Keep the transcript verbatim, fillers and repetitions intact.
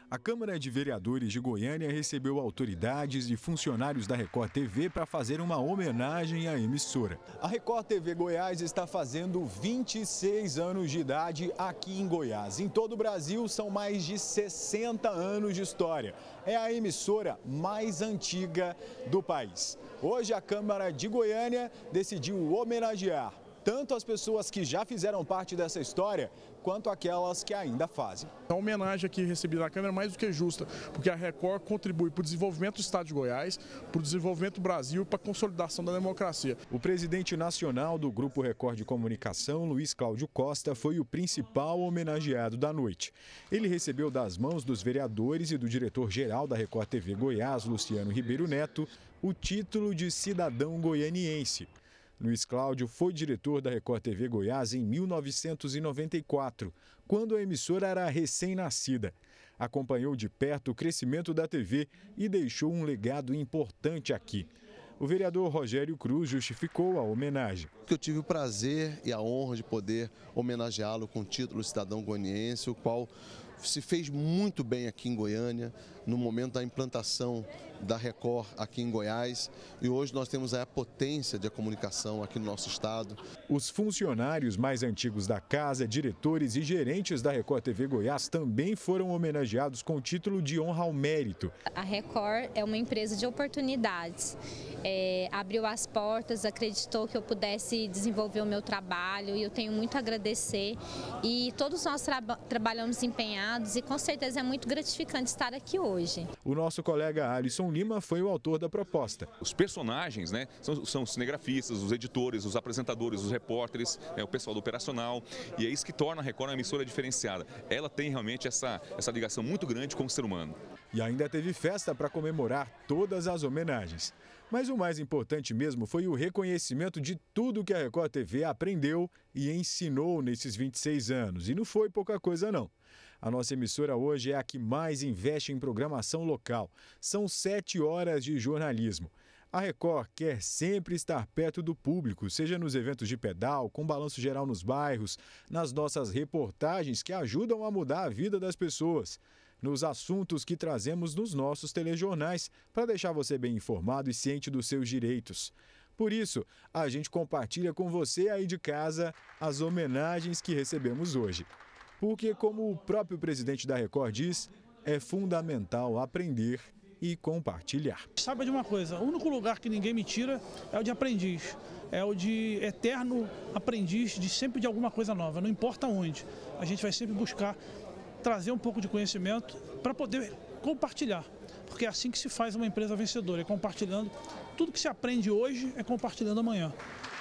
A Câmara de Vereadores de Goiânia recebeu autoridades e funcionários da Record T V para fazer uma homenagem à emissora. A Record T V Goiás está fazendo vinte e seis anos de idade aqui em Goiás. Em todo o Brasil, são mais de sessenta anos de história. É a emissora mais antiga do país. Hoje, a Câmara de Goiânia decidiu homenagear tanto as pessoas que já fizeram parte dessa história, quanto aquelas que ainda fazem. A homenagem aqui recebida da Câmara é mais do que justa, porque a Record contribui para o desenvolvimento do Estado de Goiás, para o desenvolvimento do Brasil e para a consolidação da democracia. O presidente nacional do Grupo Record de Comunicação, Luiz Cláudio Costa, foi o principal homenageado da noite. Ele recebeu das mãos dos vereadores e do diretor-geral da Record T V Goiás, Luciano Ribeiro Neto, o título de cidadão goianiense. Luiz Cláudio foi diretor da Record T V Goiás em mil novecentos e noventa e quatro, quando a emissora era recém-nascida. Acompanhou de perto o crescimento da T V e deixou um legado importante aqui. O vereador Rogério Cruz justificou a homenagem. Eu tive o prazer e a honra de poder homenageá-lo com o título de cidadão goianiense, o qual se fez muito bem aqui em Goiânia, no momento da implantação da Record aqui em Goiás. E hoje nós temos a potência de comunicação aqui no nosso estado. Os funcionários mais antigos da casa, diretores e gerentes da Record T V Goiás também foram homenageados com o título de honra ao mérito. A Record é uma empresa de oportunidades. É, abriu as portas, acreditou que eu pudesse desenvolver o meu trabalho e eu tenho muito a agradecer. E todos nós tra trabalhamos empenhados e com certeza é muito gratificante estar aqui hoje. O nosso colega Alisson Lima foi o autor da proposta. Os personagens, né, são, são os cinegrafistas, os editores, os apresentadores, os repórteres, né, o pessoal do operacional, e é isso que torna a Record uma emissora diferenciada. Ela tem realmente essa, essa ligação muito grande com o ser humano. E ainda teve festa para comemorar todas as homenagens. Mas o mais importante mesmo foi o reconhecimento de tudo que a Record T V aprendeu e ensinou nesses vinte e seis anos. E não foi pouca coisa não. A nossa emissora hoje é a que mais investe em programação local. São sete horas de jornalismo. A Record quer sempre estar perto do público, seja nos eventos de pedal, com balanço geral nos bairros, nas nossas reportagens que ajudam a mudar a vida das pessoas, nos assuntos que trazemos nos nossos telejornais, para deixar você bem informado e ciente dos seus direitos. Por isso, a gente compartilha com você aí de casa as homenagens que recebemos hoje. Porque, como o próprio presidente da Record diz, é fundamental aprender e compartilhar. Sabe de uma coisa, o único lugar que ninguém me tira é o de aprendiz, é o de eterno aprendiz de sempre de alguma coisa nova, não importa onde. A gente vai sempre buscar trazer um pouco de conhecimento para poder compartilhar, porque é assim que se faz uma empresa vencedora, é compartilhando. Tudo que se aprende hoje é compartilhando amanhã.